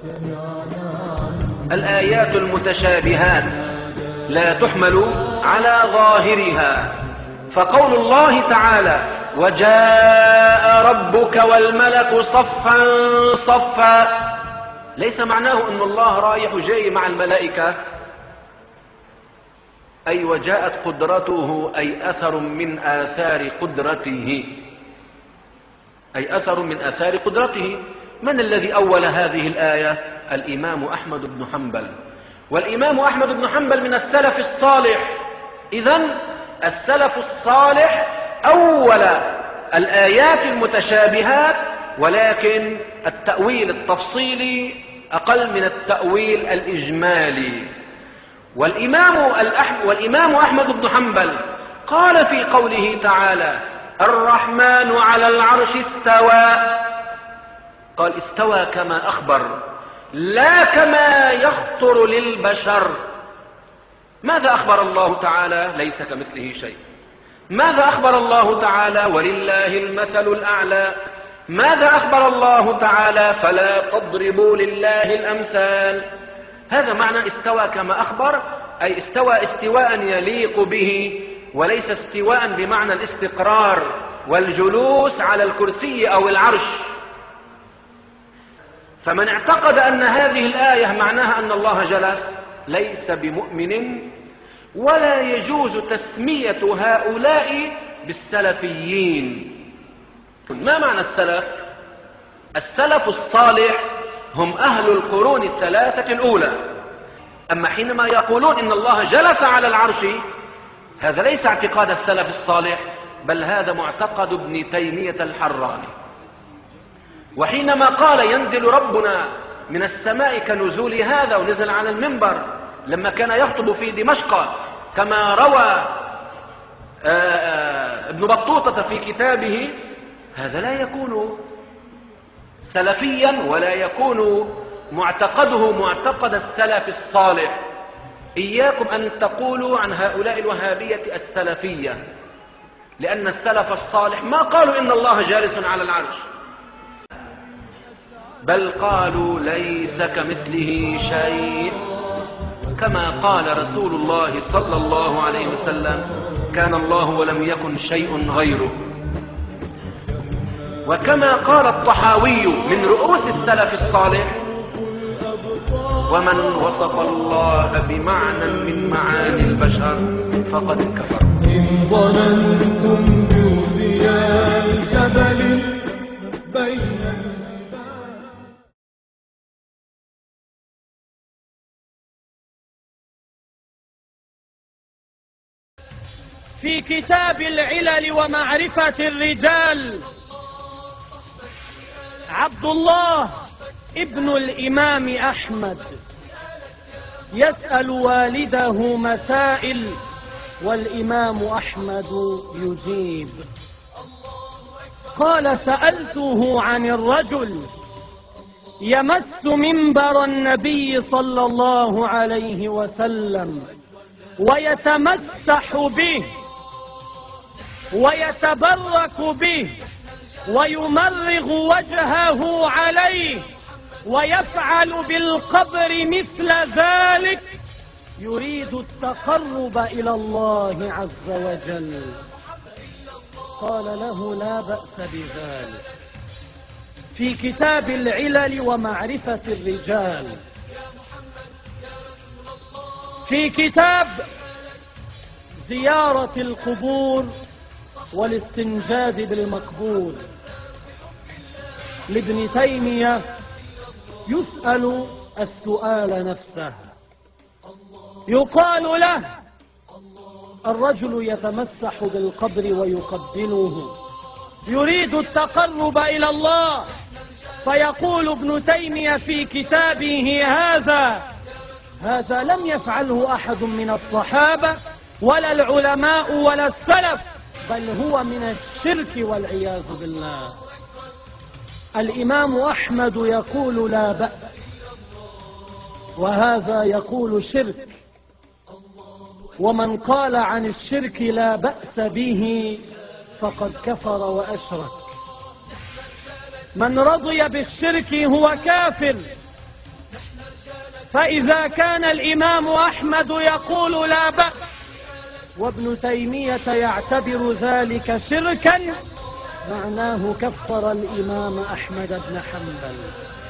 الآيات المتشابهات لا تحمل على ظاهرها، فقول الله تعالى وجاء ربك والملك صفا صفا ليس معناه أن الله رايح جاي مع الملائكة، أي وجاءت قدرته، أي أثر من آثار قدرته، أي أثر من آثار قدرته. من الذي أول هذه الآية؟ الإمام أحمد بن حنبل، والإمام أحمد بن حنبل من السلف الصالح. إذن السلف الصالح أول الآيات المتشابهات، ولكن التأويل التفصيلي أقل من التأويل الإجمالي. والإمام أحمد بن حنبل قال في قوله تعالى الرحمن على العرش استوى، قال استوى كما أخبر لا كما يخطر للبشر. ماذا أخبر الله تعالى؟ ليس كمثله شيء. ماذا أخبر الله تعالى؟ ولله المثل الأعلى. ماذا أخبر الله تعالى؟ فلا تضربوا لله الأمثال. هذا معنى استوى كما أخبر، أي استوى استواء يليق به، وليس استواء بمعنى الاستقرار والجلوس على الكرسي أو العرش. فمن اعتقد أن هذه الآية معناها أن الله جلس ليس بمؤمن، ولا يجوز تسمية هؤلاء بالسلفيين. ما معنى السلف؟ السلف الصالح هم أهل القرون الثلاثة الأولى. أما حينما يقولون إن الله جلس على العرش، هذا ليس اعتقاد السلف الصالح، بل هذا معتقد ابن تيمية الحراني. وحينما قال ينزل ربنا من السماء كنزول هذا، ونزل على المنبر لما كان يخطب في دمشق كما روى ابن بطوطة في كتابه، هذا لا يكون سلفيا ولا يكون معتقده معتقد السلف الصالح. إياكم أن تقولوا عن هؤلاء الوهابية السلفية، لأن السلف الصالح ما قالوا إن الله جالس على العرش، بل قالوا ليس كمثله شيء، كما قال رسول الله صلى الله عليه وسلم كان الله ولم يكن شيء غيره. وكما قال الطحاوي من رؤوس السلف الصالح ومن وصف الله بمعنى من معاني البشر فقد كفر. إن ظننتم بارتياح جبل بين في كتاب العلل ومعرفة الرجال عبد الله ابن الإمام أحمد يسأل والده مسائل، والإمام أحمد يجيب. قال سألته عن الرجل يمس منبر النبي صلى الله عليه وسلم ويتمسح به ويتبرك به ويمرغ وجهه عليه ويفعل بالقبر مثل ذلك، يريد التقرب إلى الله عز وجل. قال له لا بأس بذلك. في كتاب العلل ومعرفة الرجال، في كتاب زيارة القبور والاستنجاد بالمقبور لابن تيمية يسأل السؤال نفسه، يقال له الرجل يتمسح بالقبر ويقبله يريد التقرب إلى الله، فيقول ابن تيمية في كتابه هذا لم يفعله أحد من الصحابة ولا العلماء ولا السلف، بل هو من الشرك والعياذ بالله. الإمام أحمد يقول لا بأس، وهذا يقول شرك. ومن قال عن الشرك لا بأس به فقد كفر وأشرك. من رضي بالشرك هو كافر، فإذا كان الإمام أحمد يقول لا بأس وابن تيمية يعتبر ذلك شركا، معناه كفر الإمام أحمد بن حنبل.